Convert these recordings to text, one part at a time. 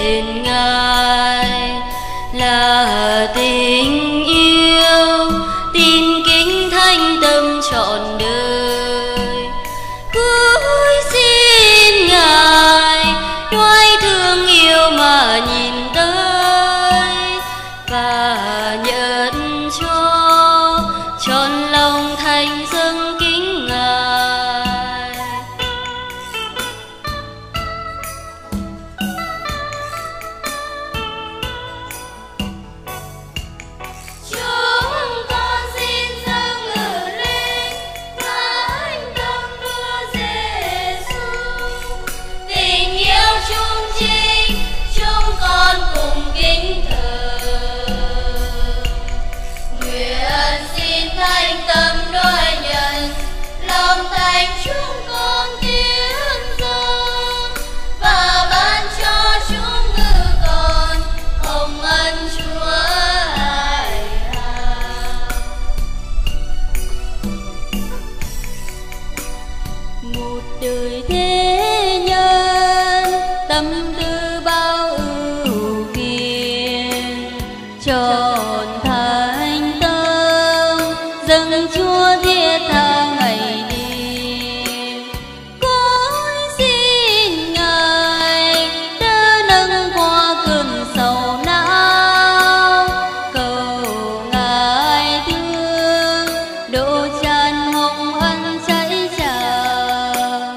xin Ngài là tình yêu, tin kính thanh tâm trọn đời. Cúi xin Ngài đoái thương yêu mà nhìn tới, và nhận cho trọn lòng thành dâng kính Ngài. Chúng con xin dâng ngự linh thánh tâm Chúa Giêsu, tình yêu chung chính chúng con cùng kính thờ. Nguyện xin thanh tâm đôi nhận lòng thành chúng con tiến dâng, và ban cho chúng ngự còn hồng ân Chúa hài hạ. Một đời thế nhân tâm tư bao ưu phiền, trọn thành tâm dâng Chúa thiết tha ngày đêm. Cúi xin Ngài đỡ nâng qua cơn sầu não, cầu Ngài thương độ tràn hồng ân cháy trào.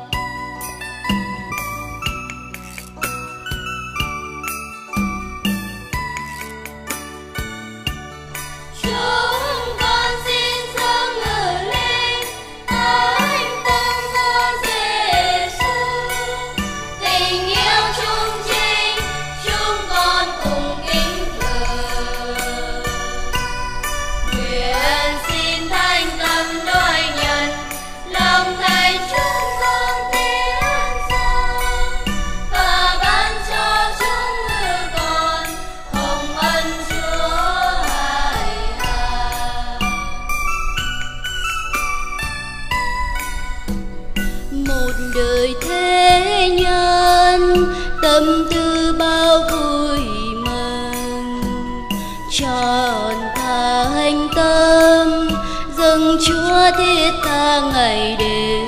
Chúng con xin dâng ngự linh thánh tâm Chúa Giêsu, tình yêu chung chính chúng con cùng kính thờ. Nguyện xin thanh tâm đôi nhận lòng thành chúng con tiến dâng, và ban cho chúng ngự còn hồng ân Chúa hài hạ. Một đời thế nhân tâm tư bao vui mừng, trọn thành tâm dâng Chúa thiết tha ngày đêm.